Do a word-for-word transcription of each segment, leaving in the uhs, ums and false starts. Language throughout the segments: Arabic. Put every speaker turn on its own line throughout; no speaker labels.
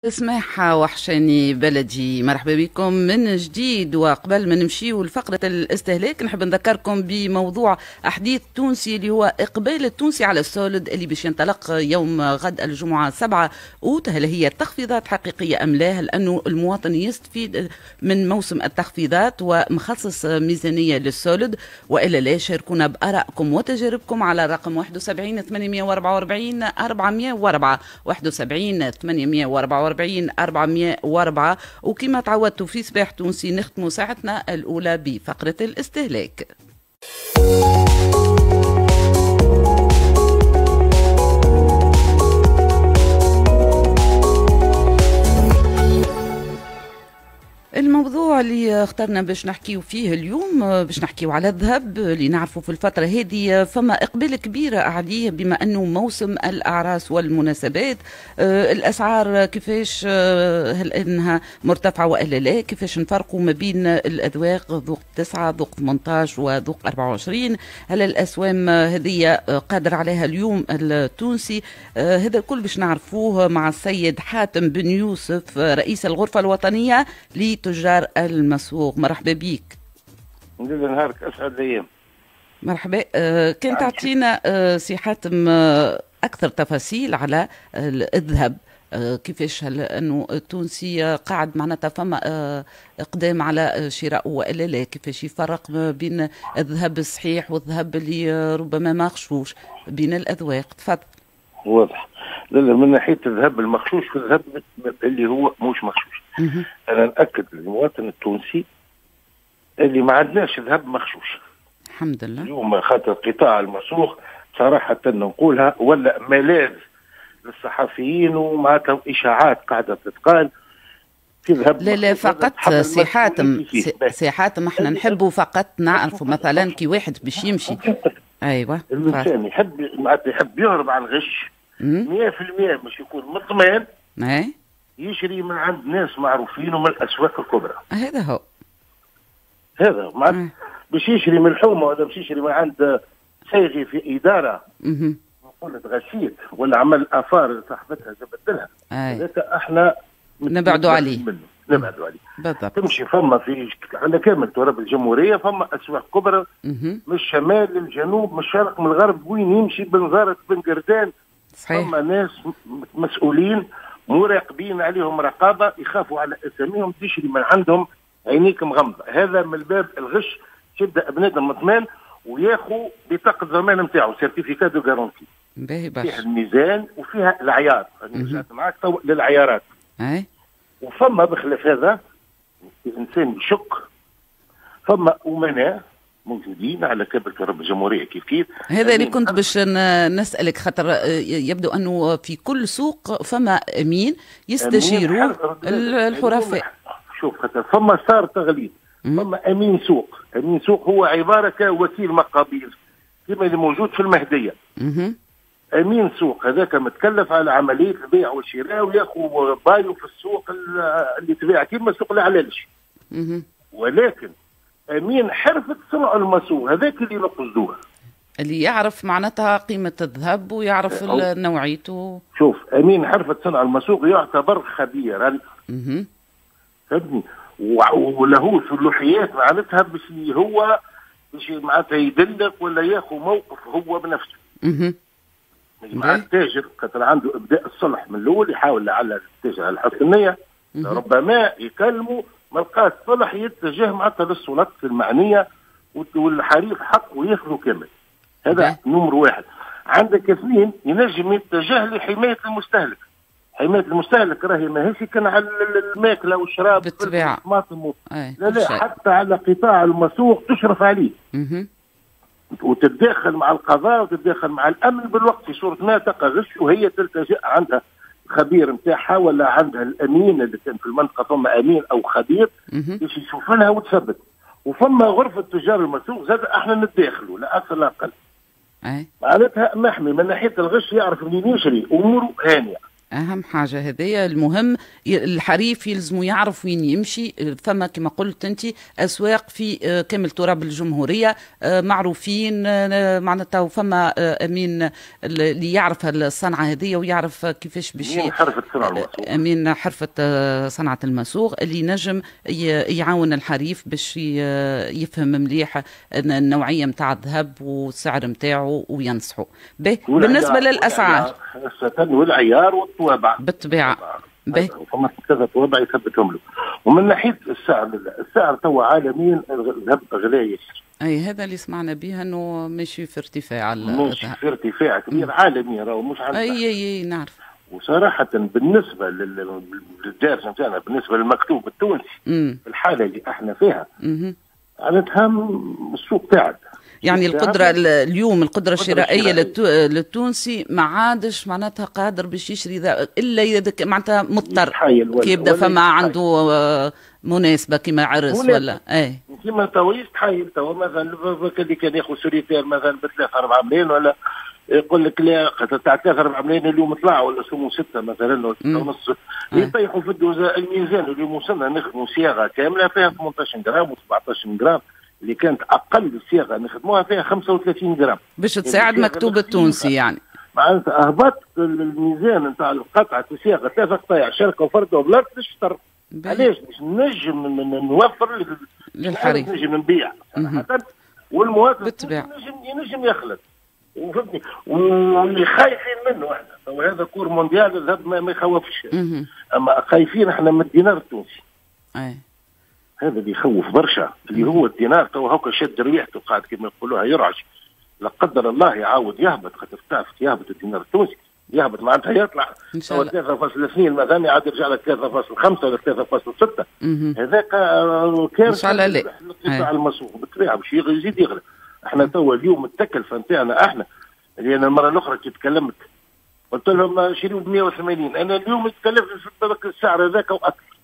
سماحة وحشاني بلدي، مرحبا بكم من جديد. وقبل ما نمشيو لفقرة الاستهلاك نحب نذكركم بموضوع أحديث تونسي اللي هو إقبال التونسي على السولد اللي باش ينطلق يوم غد الجمعة سبعة أوت. هل هي تخفيضات حقيقية أم لا؟ لأنه المواطن يستفيد من موسم التخفيضات ومخصص ميزانية للسولد وإلا لا؟ شاركونا بآرائكم وتجاربكم على رقم واحد وسبعين ثمانمائة وأربعة وأربعين أربعمائة وأربعة واحد وسبعين ثمانمائة وأربعة وأربعين أربعمائة وأربعة. وكما تعودتوا في صباح تونسي نختموا ساعتنا الأولى بفقرة الاستهلاك. الموضوع اللي اخترنا باش نحكيو فيه اليوم باش نحكيو على الذهب اللي نعرفه في الفترة هذه فما إقبال كبيرة عليه بما أنه موسم الأعراس والمناسبات. آه الأسعار كيفاش آه هل أنها مرتفعة وإلا لا؟ كيفاش نفرقوا ما بين الأذواق ذوق تسعة ذوق ثمانية عشر وذوق أربعة وعشرين؟ هل الأسوام هذه قادر عليها اليوم التونسي؟ آه هذا الكل باش نعرفوه مع السيد حاتم بن يوسف رئيس الغرفة الوطنية ل تجار المسوق. مرحبا بيك.
نزل نهارك اسعد الايام.
مرحبا. آه كنت تعطينا آه سي حاتم آه اكثر تفاصيل على الذهب، آه كيفاش انه التونسي قاعد معناتها فما آه اقدام على شراء والا لا؟ كيفاش يفرق بين الذهب الصحيح والذهب اللي آه ربما ما غشوش بين الاذواق؟ تفضل.
واضح. لا لا، من ناحيه الذهب المغشوش والذهب اللي هو مش مغشوش. انا ناكد للمواطن التونسي اللي ما عندناش ذهب مغشوش
الحمد لله
اليوم، خاطر قطاع المسوق صراحه نقولها ولا ملاذ للصحفيين ومعناتها اشاعات قاعده تتقال في ذهب.
لا لا فقط سي حاتم، سي حاتم احنا نحبوا فقط نعرفوا مثلا كي واحد باش يمشي ايوه
الانسان يحب معناتها يحب يهرب عن الغش مئة بالمئة باش يكون مطمئن
اي
يشري من عند ناس معروفين ومن الاسواق الكبرى.
هذا هو
هذا معناتها باش يشري من الحومه ولا باش يشري من عند صيغي في اداره نقول غشيت ولا عمل اثار اللي صاحبتها جابت لها، هذاك احنا
نبعدوا عليه
نبعدوا عليه
بالضبط.
تمشي فما في على كامل تراب الجمهوريه فما اسواق كبرى من الشمال للجنوب من الشرق من الغرب، وين يمشي بنظاره بن قردان
صحيح.
فما ناس مسؤولين مراقبين عليهم رقابه يخافوا على اساميهم تشري من عندهم عينيك مغمضه. هذا من باب الغش. تبدا بنادم مطمئن وياخذ بطاقه ضمان نتاعو سيرتيفيكات دو غارونتي فيها الميزان وفيها العيار. انا معك تو للعيارات
اي
وفما بخلاف هذا الانسان يشك فما امناء موجودين على كابل تراب الجمهوريه كيف كيف.
هذا اللي كنت باش نسالك، خاطر يبدو انه في كل سوق فما امين يستشيروا الحرفاء.
شوف خاطر فما صار تغليظ، فما امين سوق. امين سوق هو عباره كوكيل مقابيل كما اللي موجود في المهديه. امين سوق هذاك متكلف على عمليه البيع والشراء وياخذ بايو في السوق اللي تبيع كيما السوق اللي علالش. ولكن امين حرفه صنع المسوق هذاك اللي نقصدوها،
اللي يعرف معناتها قيمه الذهب ويعرف نوعيته. شوف
امين حرفه صنع المسوق يعتبر خبيرا فهمتني وله صلاحيات معناتها باش هو باش معناتها يدلك ولا ياخذ موقف هو بنفسه. اها مع التاجر خاطر عنده ابداء الصلح من الاول يحاول على التاجر على الحسنيه ربما يكلموا ما لقاش صلح يتجه معناتها للسلطات المعنيه والحريف حق وياخذوا كامل. هذا نمر واحد. عندك اثنين ينجم يتجه لحمايه المستهلك. حمايه المستهلك راهي ماهيش كان على الماكله والشراب
بالطبيعه
لا لا حتى على قطاع المسوق تشرف عليه وتتداخل مع القضاء وتتداخل مع الامن بالوقت في صوره ما تلقى غش وهي تلتجئ عندها خبير نتاعها ولا عندها الامين اللي كان في المنطقه فما امين او خبير باش يشوف لها وتثبت. وفما غرفه تجار المسوق زاد احنا نتداخلوا لا اكثر لا اقل. معناتها محمي من ناحيه الغش يعرف منين يشري اموره هانيه.
أهم حاجة هذيا المهم. الحريف يلزمو يعرف وين يمشي. فما كما قلت أنت أسواق في كامل تراب الجمهورية معروفين معناتها، فما أمين اللي يعرف الصنعة هذيا ويعرف كيفاش باش
أمين حرفة صنع المسوق،
أمين حرفة صنعة المسوق اللي نجم يعاون الحريف باش يفهم مليح النوعية متاع الذهب والسعر متاعه وينصحه. بالنسبة للأسعار
والعيار والطوابع
بالطبيعة به
فما كذا طوابع يثبتهم له. ومن ناحيه السعر، السعر توا عالميا الذهب غالي ياسر.
اي هذا اللي سمعنا به انه ماشي في ارتفاع
ماشي في ارتفاع كبير عالميا، راهو مش عندنا.
اي اي نعرف.
وصراحه بالنسبه للدارجه نتاعنا، بالنسبه للمكتوب التونسي في الحاله اللي احنا فيها معناتها السوق قاعد.
يعني القدرة اليوم القدرة الشرائية للتونسي ما عادش معناتها قادر باش يشري ذا إلا إذا معناتها مضطر كي يبدا فما عنده مناسبة كما عرس ولا اي
كيما توا يستحيل. توا مثلا اللي كان ياخذ سوليتير مثلا ب ثلاثة أربعة ملايين، ولا يقول لك لا تاع ثلاثة أربعة ملايين اليوم طلعوا ولا سموا ستة مثلا ولا ستة ونص، يطيحوا في الميزان. اليوم وصلنا نخدموا صياغة كاملة فيها ثمانية عشر جرام و سبعة عشر جرام، اللي كانت اقل صياغه نخدموها فيها خمسة وثلاثين جرام
باش تساعد مكتوب التونسي. يعني
معناتها اهبط الميزان نتاع القطعه الصياغه ثلاثه قطايع شركه وفرده وبلاد تشتر. علاش؟ باش نجم نوفر
للحريف،
نجم نبيع والمواطن
بالطبيعه
ينجم ينجم يخلط. وفهمتني، واللي خايفين منه احنا هذا كور مونديال الذهب ما يخوفش، اما خايفين احنا من الدينار التونسي.
اي
هذا اللي يخوف برشا، اللي هو الدينار تو هكا شد ريحته قاعد كما يقولوها يرعش. لا قدر الله يعاود يهبط، خاطر تعرف يهبط الدينار التونسي يهبط معناتها يطلع ثلاثة فاصلة اثنين مثلا يعاد يرجع لك ثلاثة فاصلة خمسة ولا ثلاثة فاصلة ستة. هذاك كارثه على المسوق بالطبيعه باش يزيد يغلى. احنا تو اليوم التكلفه نتاعنا احنا اللي انا المره الاخرى كي تكلمت قلت لهم شيلوا ب مئة وثمانين، انا اليوم تكلفت في السعر هذاك واكثر.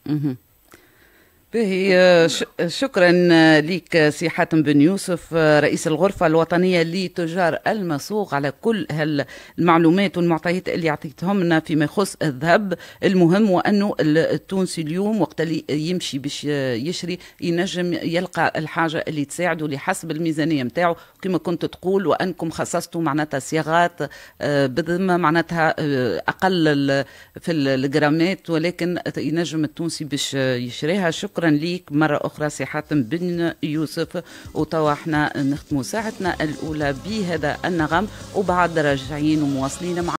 باهي شكرا لك سي حاتم بن يوسف رئيس الغرفة الوطنية لتجار المسوق على كل هالمعلومات والمعطيات اللي اعطيتهم لنا فيما يخص الذهب. المهم وأنه التونسي اليوم وقت اللي يمشي باش يشري ينجم يلقى الحاجة اللي تساعده لحسب الميزانية متاعه كما كنت تقول، وأنكم خصصتوا معناتها صياغات بذمة معناتها أقل في الجرامات ولكن ينجم التونسي باش يشريها. شكرا شكرا ليك مرة أخرى سي حاتم بن يوسف. وتوا احنا نختموا ساعتنا الأولى بهذا النغم وبعد راجعين ومواصلين مع